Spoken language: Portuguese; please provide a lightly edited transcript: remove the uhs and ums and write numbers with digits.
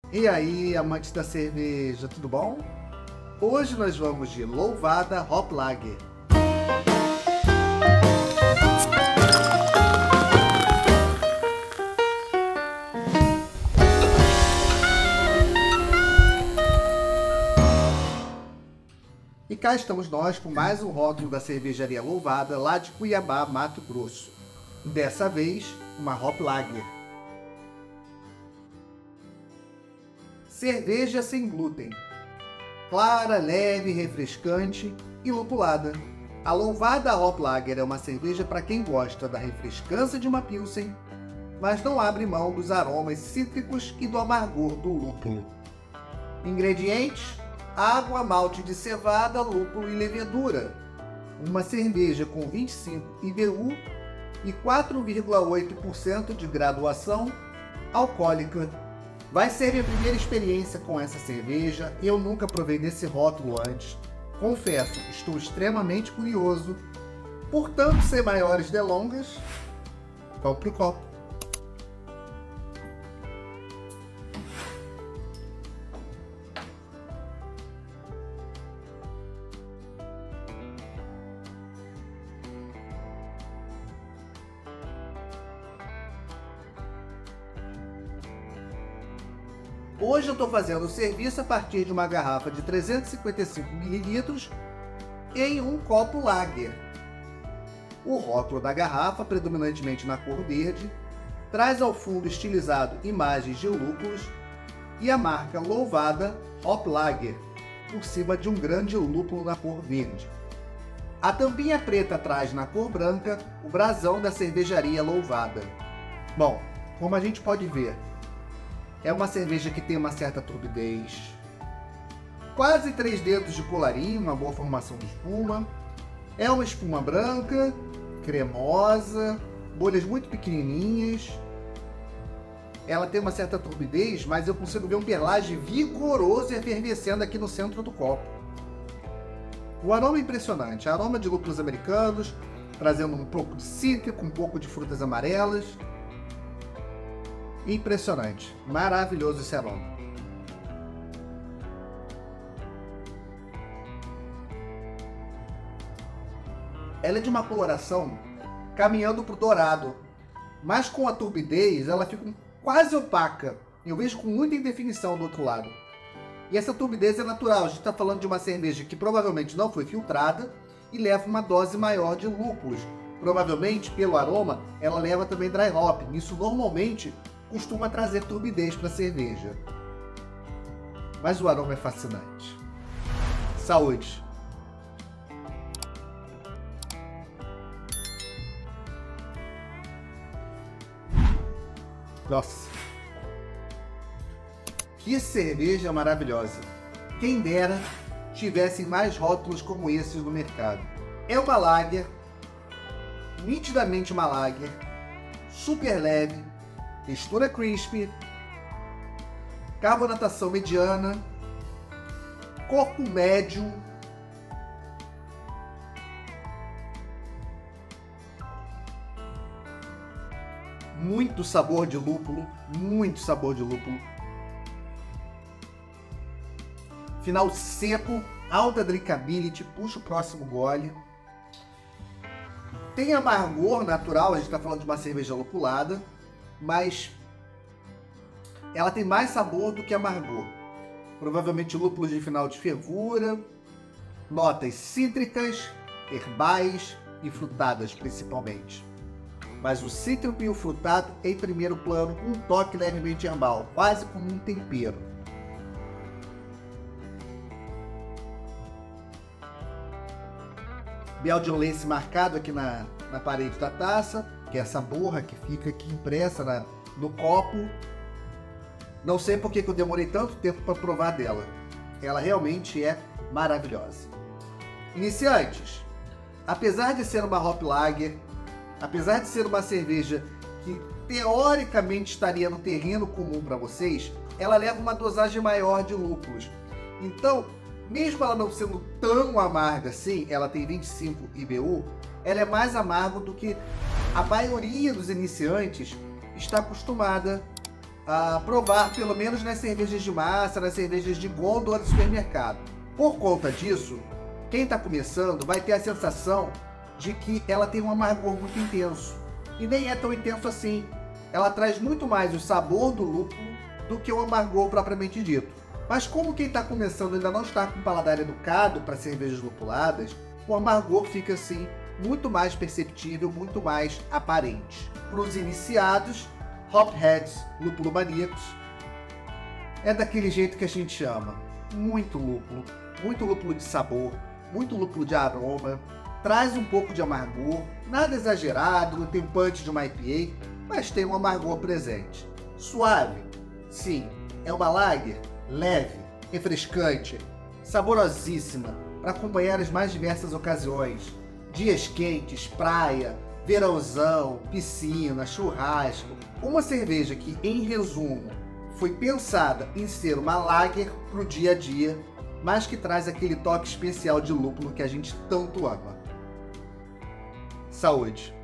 E aí, amantes da cerveja, tudo bom? Hoje nós vamos de Louvada Hop Lager. E cá estamos nós com mais um rótulo da cervejaria Louvada, lá de Cuiabá, Mato Grosso. Dessa vez, uma Hop Lager. Cerveja sem glúten. Clara, leve, refrescante e lupulada. A Louvada Hop Lager é uma cerveja para quem gosta da refrescância de uma Pilsen, mas não abre mão dos aromas cítricos e do amargor do lúpulo. Ingredientes: água, malte de cevada, lúpulo e levedura. Uma cerveja com 25 IBU e 4,8% de graduação alcoólica. Vai ser minha primeira experiência com essa cerveja, eu nunca provei desse rótulo antes. Confesso, estou extremamente curioso. Portanto, sem maiores delongas, vamos pro copo. Hoje eu estou fazendo o serviço a partir de uma garrafa de 355 ml em um copo lager. O rótulo da garrafa, predominantemente na cor verde, traz ao fundo estilizado imagens de lúpulos e a marca Louvada Hop Lager, por cima de um grande lúpulo na cor verde. A tampinha preta traz na cor branca o brasão da cervejaria Louvada. Bom, como a gente pode ver, é uma cerveja que tem uma certa turbidez, quase 3 dedos de colarinho, uma boa formação de espuma. É uma espuma branca, cremosa, bolhas muito pequenininhas. Ela tem uma certa turbidez, mas eu consigo ver um perlage vigoroso e efervescendo aqui no centro do copo. O aroma é impressionante, aroma de lúpulos americanos, trazendo um pouco de cítrico, um pouco de frutas amarelas. Impressionante, maravilhoso esse aroma. Ela é de uma coloração caminhando para o dourado, mas com a turbidez ela fica quase opaca. Eu vejo com muita indefinição do outro lado. E essa turbidez é natural, a gente está falando de uma cerveja que provavelmente não foi filtrada e leva uma dose maior de lúpulos. Provavelmente, pelo aroma, ela leva também dry hopping. Isso normalmente costuma trazer turbidez para a cerveja. Mas o aroma é fascinante. Saúde! Nossa! Que cerveja maravilhosa! Quem dera tivessem mais rótulos como esses no mercado. É uma lager, nitidamente uma lager, super leve, textura crispy, carbonatação mediana, corpo médio, muito sabor de lúpulo, muito sabor de lúpulo. Final seco, alta drinkability, puxa o próximo gole. Tem amargor natural, a gente está falando de uma cerveja lupulada, mas ela tem mais sabor do que amargor. Provavelmente lúpulos de final de fervura, notas cítricas, herbais e frutadas principalmente. Mas o cítrico e o frutado em primeiro plano, com um toque levemente herbal, quase como um tempero. Belgian Lace marcado aqui na parede da taça, que é essa borra que fica aqui impressa no copo. Não sei por que eu demorei tanto tempo para provar dela. Ela realmente é maravilhosa. Iniciantes, apesar de ser uma Hop Lager, apesar de ser uma cerveja que teoricamente estaria no terreno comum para vocês, ela leva uma dosagem maior de lúpulos. Então, mesmo ela não sendo tão amarga assim, ela tem 25 IBU, ela é mais amarga do que a maioria dos iniciantes está acostumada provar pelo menos nas cervejas de massa, nas cervejas de gôndola do supermercado. Por conta disso, quem está começando vai ter a sensação de que ela tem um amargor muito intenso. E nem é tão intenso assim. Ela traz muito mais o sabor do lúpulo do que o amargor propriamente dito. Mas como quem está começando ainda não está com o paladar educado para cervejas lupuladas, o amargor fica assim muito mais perceptível, muito mais aparente. Para os iniciados, hopheads, lúpulo maníacos, é daquele jeito que a gente chama. Muito lúpulo de sabor, muito lúpulo de aroma, traz um pouco de amargor, nada exagerado, não tem punch de uma IPA, mas tem um amargor presente. Suave, sim, é uma lager leve, refrescante, saborosíssima, para acompanhar as mais diversas ocasiões. Dias quentes, praia, verãozão, piscina, churrasco. Uma cerveja que, em resumo, foi pensada em ser uma lager para o dia a dia, mas que traz aquele toque especial de lúpulo que a gente tanto ama. Saúde!